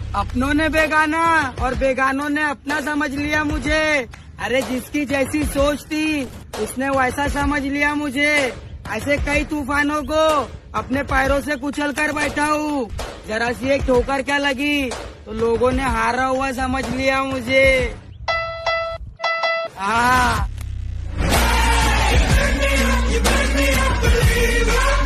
अपनों ने बेगाना और बेगानों ने अपना समझ लिया मुझे। अरे जिसकी जैसी सोच थी उसने वैसा समझ लिया मुझे। ऐसे कई तूफानों को अपने पैरों से कुचल कर बैठा हूँ। जरा सी एक ठोकर क्या लगी तो लोगों ने हारा हुआ समझ लिया मुझे। हाँ